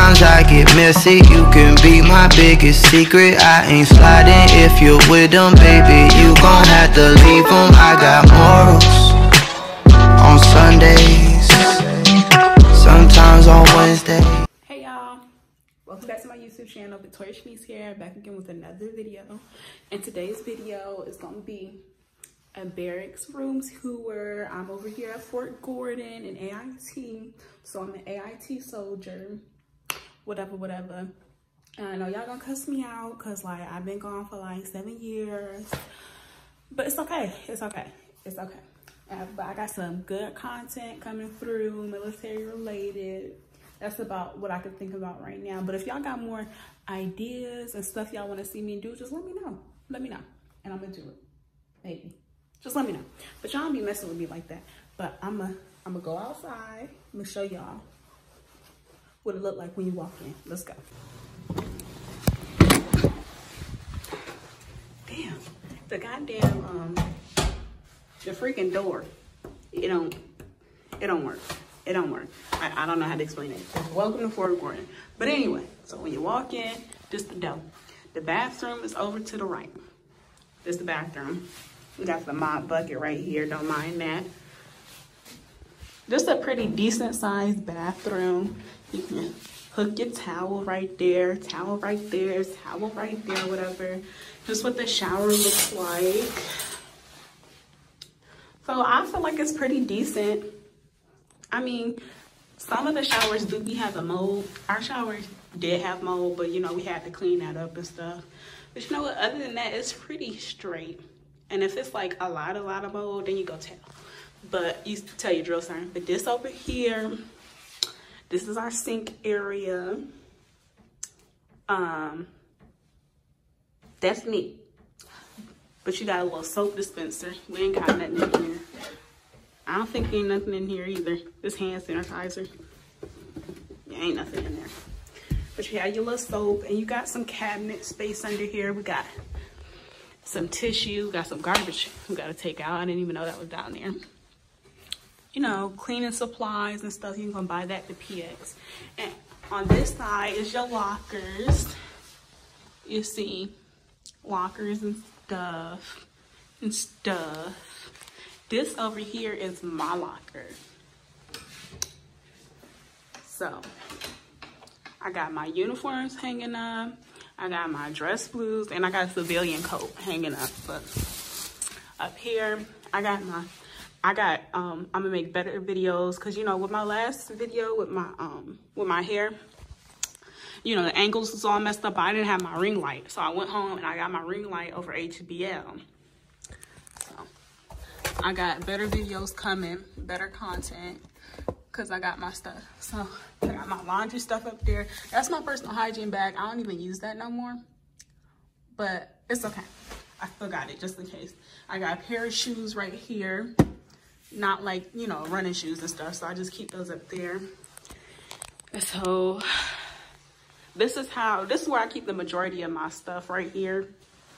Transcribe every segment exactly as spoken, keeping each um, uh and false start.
Sometimes I get messy, you can be my biggest secret. I ain't sliding if you're with them, baby, you gon' have to leave them. I got morals on Sundays, sometimes on Wednesday. Hey y'all, welcome back to my YouTube channel. Victoria Shanice here, back again with another video. And today's video is gonna be a barracks room tour. I'm over here at Fort Gordon in A I T, so I'm an A I T soldier, whatever, whatever. And I know y'all gonna cuss me out because like I've been gone for like seven years, but it's okay, it's okay, it's okay. Uh, but I got some good content coming through, military related. That's about what I can think about right now. But if y'all got more ideas and stuff y'all want to see me do, just let me know. Let me know, and I'm gonna do it, maybe. Just let me know. But y'all don't be messing with me like that. But I'm gonna I'm gonna go outside. I'm gonna show y'all what it look like when you walk in. Let's go. Damn, the goddamn um the freaking door. It don't it don't work. It don't work. I, I don't know how to explain it. Welcome to Fort Gordon. But anyway, so when you walk in, this the door. The bathroom is over to the right. This is the bathroom. We got the mop bucket right here, don't mind that. Just a pretty decent sized bathroom. You can hook your towel right there, towel right there, towel right there, whatever. Just what the shower looks like. So I feel like it's pretty decent. I mean, some of the showers do be having mold. Our showers did have mold, but you know, we had to clean that up and stuff. But you know what, other than that, it's pretty straight. And if it's like a lot, a lot of mold, then you go tell. But you tell your drill sergeant. But this over here, this is our sink area. Um, that's neat. But you got a little soap dispenser. We ain't got nothing in here. I don't think there ain't nothing in here either. This hand sanitizer. Yeah, ain't nothing in there. But you have your little soap, and you got some cabinet space under here. We got some tissue, got some garbage we gotta take out. I didn't even know that was down there. You know, cleaning supplies and stuff. You can buy that at the P X. And on this side is your lockers. You see, lockers and stuff and stuff. This over here is my locker. So, I got my uniforms hanging up. I got my dress blues, and I got a civilian coat hanging up. But up here, I got my, I got, um, I'm gonna make better videos. Cause you know, with my last video with my, um, with my hair, you know, the angles was all messed up. I didn't have my ring light. So I went home and I got my ring light over H B L. So I got better videos coming, better content. Cause I got my stuff. So I got my laundry stuff up there. That's my personal hygiene bag. I don't even use that no more. But it's okay. I still got it just in case. I got a pair of shoes right here. Not like, you know, running shoes and stuff. So I just keep those up there. So this is how, this is where I keep the majority of my stuff right here.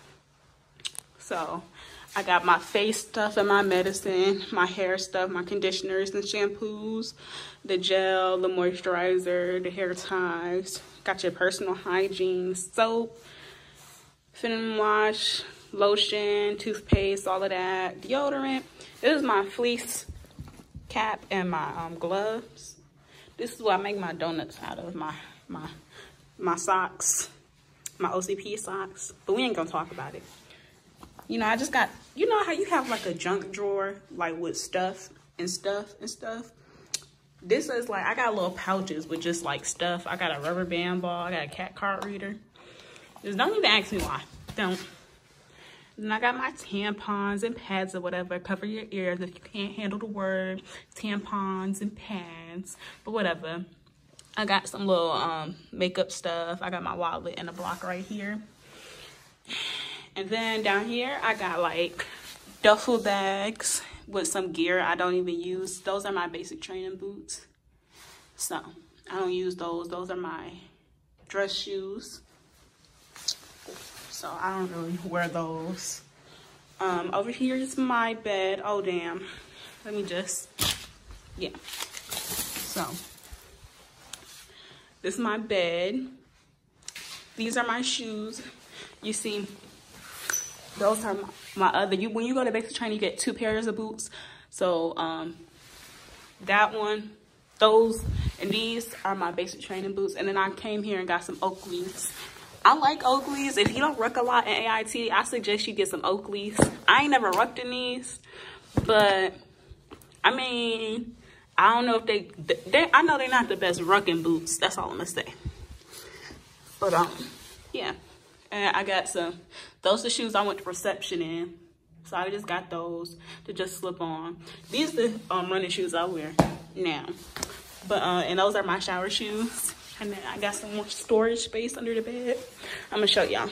So I got my face stuff and my medicine, my hair stuff, my conditioners and shampoos, the gel, the moisturizer, the hair ties. Got your personal hygiene, soap, feminine wash, lotion, toothpaste, all of that, deodorant. This is my fleece cap and my um, gloves. This is what I make my donuts out of, my, my, my socks, my O C P socks. But we ain't gonna talk about it. You know, I just got, you know how you have like a junk drawer, like with stuff and stuff and stuff? This is like, I got little pouches with just like stuff. I got a rubber band ball. I got a cat card reader. Just don't even ask me why. Don't. And I got my tampons and pads or whatever. Cover your ears if you can't handle the word. Tampons and pads, but whatever. I got some little um, makeup stuff. I got my wallet and a block right here. And then down here, I got like duffel bags with some gear I don't even use. Those are my basic training boots. So I don't use those. Those are my dress shoes. So I don't really wear those. Um, over here is my bed. Oh, damn. Let me just, yeah. So This is my bed. These are my shoes. You see, those are my, my other, you when you go to basic training, you get two pairs of boots. So um, that one, those, and these are my basic training boots. And then I came here and got some Oakleys. I like Oakleys. If you don't ruck a lot in A I T, I suggest you get some Oakleys. I ain't never rucked in these, but I mean, I don't know if they, they I know they're not the best rucking boots. That's all I'm gonna say. But um, yeah. And I got some, those are the shoes I went to reception in. So I just got those to just slip on. These are the um, running shoes I wear now. But, uh, and those are my shower shoes. And then I got some more storage space under the bed. I'm gonna show y'all.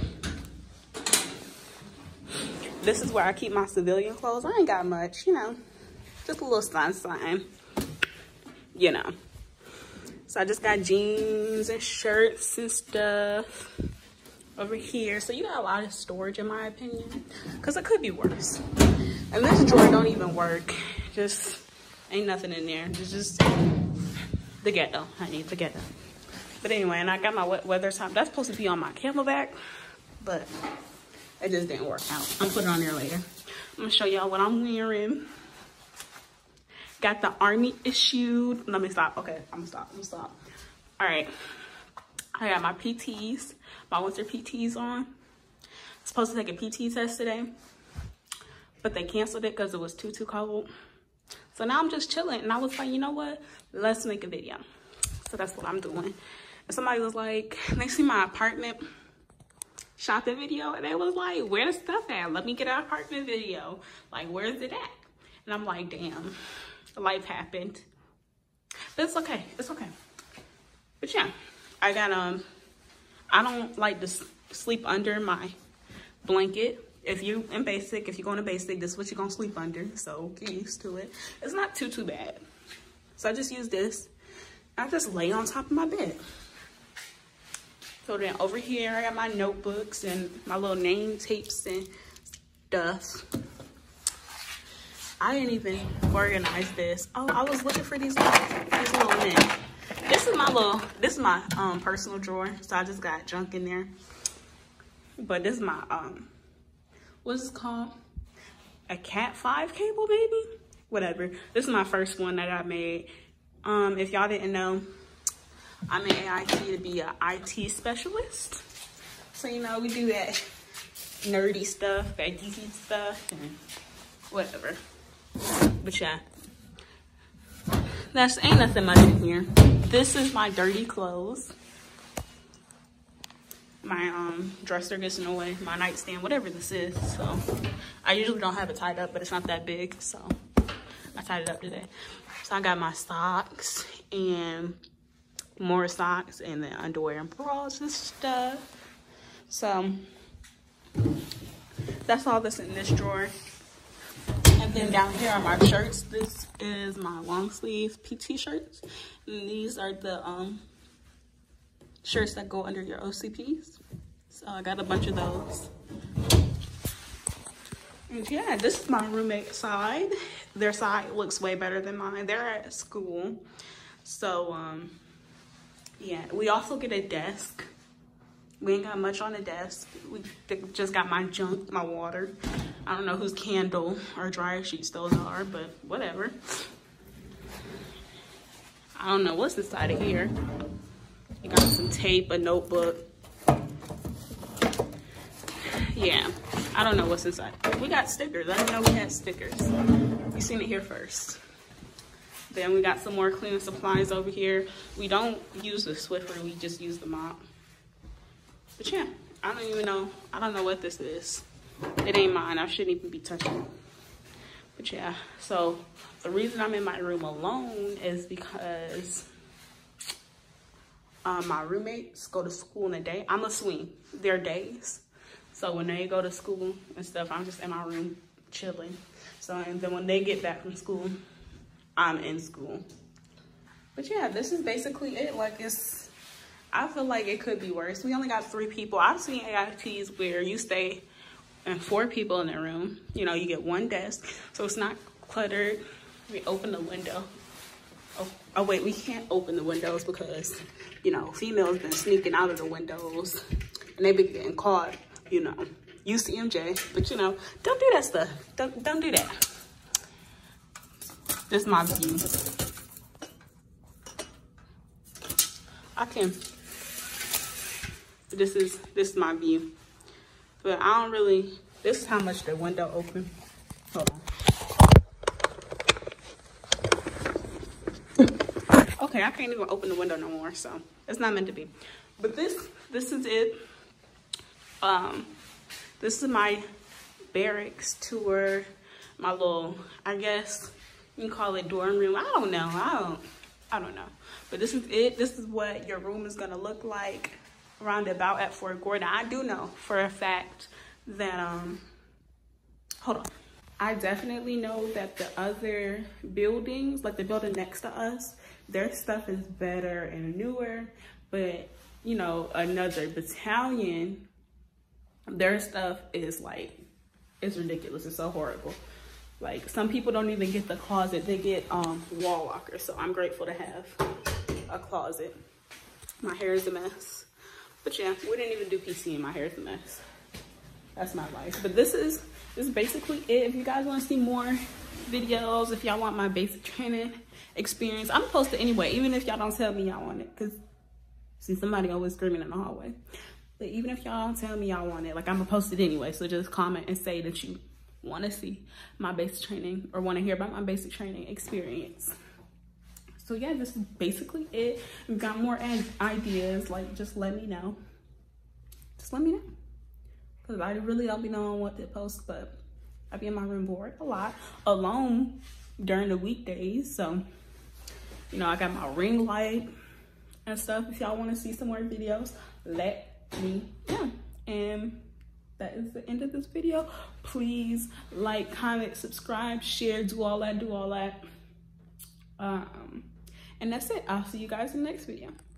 This is where I keep my civilian clothes. I ain't got much, you know, just a little sign sign, you know. So I just got jeans and shirts and stuff over here. So you got a lot of storage in my opinion, because it could be worse. And this drawer don't even work. Just ain't nothing in there. It's just the ghetto, honey, the ghetto. But anyway, and I got my wet weather top. That's supposed to be on my camelback, but it just didn't work out. I'll put it on there later. I'm gonna show y'all what I'm wearing. Got the army issued. Let me stop. Okay, I'm gonna stop. I'm gonna stop. All right. I got my P Ts, my winter P Ts on. Supposed to take a P T test today, but they canceled it because it was too, too cold. So now I'm just chilling. And I was like, you know what? Let's make a video. So that's what I'm doing. And somebody was like, they see my apartment shopping video. And they was like, where the stuff at? Let me get an apartment video. Like, where's it at? And I'm like, damn, life happened. But it's okay. It's okay. But yeah, I got, um, I don't like to sleep under my blanket. If you in basic, if you're going to basic, this is what you're going to sleep under. So get used to it. It's not too, too bad. So I just use this. I just lay on top of my bed. So then over here, I got my notebooks and my little name tapes and stuff. I didn't even organize this. Oh, I was looking for these little, these little men. This is my little, this is my um, personal drawer. So I just got junk in there. But this is my, um, what's this called? A cat five cable, baby? Whatever. This is my first one that I made. Um, if y'all didn't know, I'm in A I T to be an I T specialist. So, you know, we do that nerdy stuff, that geeky stuff, and whatever. But yeah, that's ain't nothing much in here. This is my dirty clothes. My um dresser gets in the way, my nightstand, whatever this is. So I usually don't have it tied up, but it's not that big, so I tied it up today. So I got my socks and more socks and then underwear and bras and stuff. So that's all that's in this drawer. And then down here are my shirts. This is my long sleeve P T shirts. And these are the um shirts that go under your O C Ps. So I got a bunch of those. And yeah, this is my roommate side. Their side looks way better than mine. They're at school. So um yeah, we also get a desk. We ain't got much on the desk. We just got my junk, my water. I don't know whose candle or dryer sheets those are, but whatever. I don't know what's inside of here. You got some tape, a notebook. Yeah, I don't know what's inside. We got stickers. I didn't know we had stickers. You seen it here first. Then we got some more cleaning supplies over here. We don't use the Swiffer, we just use the mop. But yeah, I don't even know. I don't know what this is. It ain't mine. I shouldn't even be touching it. But yeah, so the reason I'm in my room alone is because um, my roommates go to school in the day. I'm a swing. They're days. So when they go to school and stuff, I'm just in my room chilling. So and then when they get back from school, I'm in school. But yeah, this is basically it. Like it's, I feel like it could be worse. We only got three people. I've seen A I Ts where you stay and four people in the room. You know, you get one desk, so it's not cluttered. We open the window. Oh, oh wait, we can't open the windows because, you know, females been sneaking out of the windows and they been getting caught, you know, U C M J. But you know, don't do that stuff. Don't don't do that. This is my view. I can. This is this is my view, but I don't really. This is how much the window open. Hold on. Okay, I can't even open the window no more, so it's not meant to be. But this this is it. Um, this is my barracks tour. My little, I guess you can call it dorm room. I don't know. I don't. I don't know. But this is it. This is what your room is gonna look like around about at Fort Gordon. I do know for a fact that um. Hold on. I definitely know that the other buildings, like the building next to us, their stuff is better and newer. But you know, another battalion, their stuff is like, it's ridiculous. It's so horrible. Like some people don't even get the closet, they get um wall lockers. So I'm grateful to have a closet. My hair is a mess, but yeah, we didn't even do P C and my hair is a mess. That's my life. But this is this is basically it. If you guys want to see more videos, if y'all want my basic training experience, I'm gonna post it anyway, even if y'all don't tell me y'all want it, because see, somebody always screaming in the hallway. But even if y'all don't tell me y'all want it, like I'm gonna post it anyway. So just comment and say that you want to see my basic training or want to hear about my basic training experience. So yeah, this is basically it. If you've got more ideas, like just let me know. Just let me know. Because I really don't be knowing what to post, but I be in my room bored a lot, alone during the weekdays. So, you know, I got my ring light and stuff. If y'all want to see some more videos, let me know. And that is the end of this video. Please like, comment, subscribe, share, do all that, do all that. Um, and that's it. I'll see you guys in the next video.